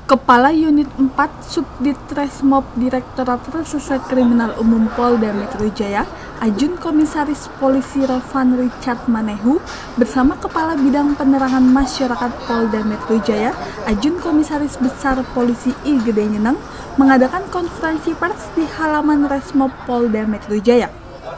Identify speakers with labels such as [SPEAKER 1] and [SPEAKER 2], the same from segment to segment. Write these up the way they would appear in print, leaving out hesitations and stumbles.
[SPEAKER 1] Kepala Unit 4 Subdit Resmob Direktorat Reserse Kriminal Umum Polda Metro Jaya, Ajun Komisaris Polisi Rovan Richard Manehu, bersama Kepala Bidang Penerangan Masyarakat Polda Metro Jaya, Ajun Komisaris Besar Polisi I Gede Nyeneng, mengadakan konferensi pers di halaman Resmob Polda Metro Jaya.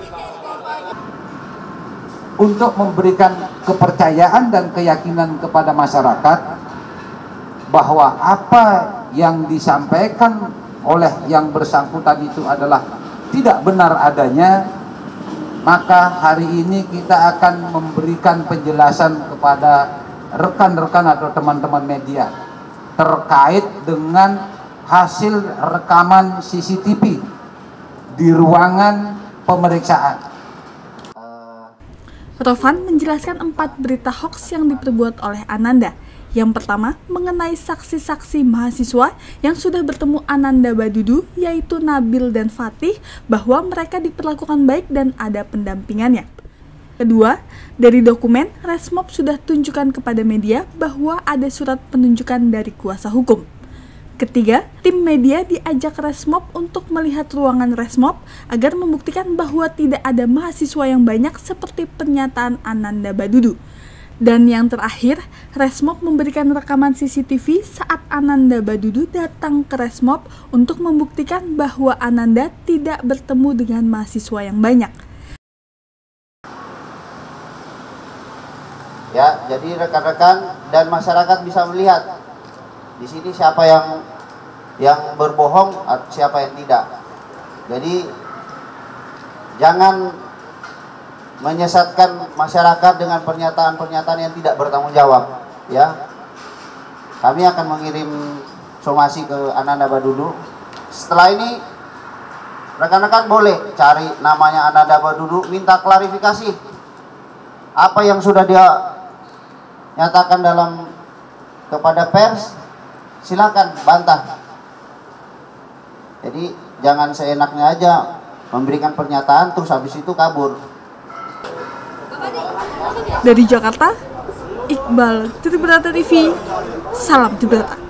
[SPEAKER 2] Untuk memberikan kepercayaan dan keyakinan kepada masyarakat bahwa apa yang disampaikan oleh yang bersangkutan itu adalah tidak benar adanya, maka hari ini kita akan memberikan penjelasan kepada rekan-rekan atau teman-teman media terkait dengan hasil rekaman CCTV di ruangan pemeriksaan.
[SPEAKER 1] Rovan menjelaskan 4 berita hoaks yang diperbuat oleh Ananda. Yang pertama, mengenai saksi-saksi mahasiswa yang sudah bertemu Ananda Badudu, yaitu Nabil dan Fatih, bahwa mereka diperlakukan baik dan ada pendampingannya. Kedua, dari dokumen, Resmob sudah tunjukkan kepada media bahwa ada surat penunjukan dari kuasa hukum. Ketiga, tim media diajak Resmob untuk melihat ruangan Resmob agar membuktikan bahwa tidak ada mahasiswa yang banyak seperti pernyataan Ananda Badudu. Dan yang terakhir, Resmob memberikan rekaman CCTV saat Ananda Badudu datang ke Resmob untuk membuktikan bahwa Ananda tidak bertemu dengan mahasiswa yang banyak.
[SPEAKER 3] Ya, jadi rekan-rekan dan masyarakat bisa melihat di sini siapa yang berbohong, siapa yang tidak. Jadi jangan menyesatkan masyarakat dengan pernyataan-pernyataan yang tidak bertanggung jawab, ya. Kami akan mengirim somasi ke Ananda Badudu. Setelah ini rekan-rekan boleh cari namanya Ananda Badudu, minta klarifikasi apa yang sudah dia nyatakan kepada pers, silakan bantah. Jadi jangan seenaknya aja memberikan pernyataan terus habis itu kabur.
[SPEAKER 1] Dari Jakarta, Iqbal Tribrata TV, salam Tribrata.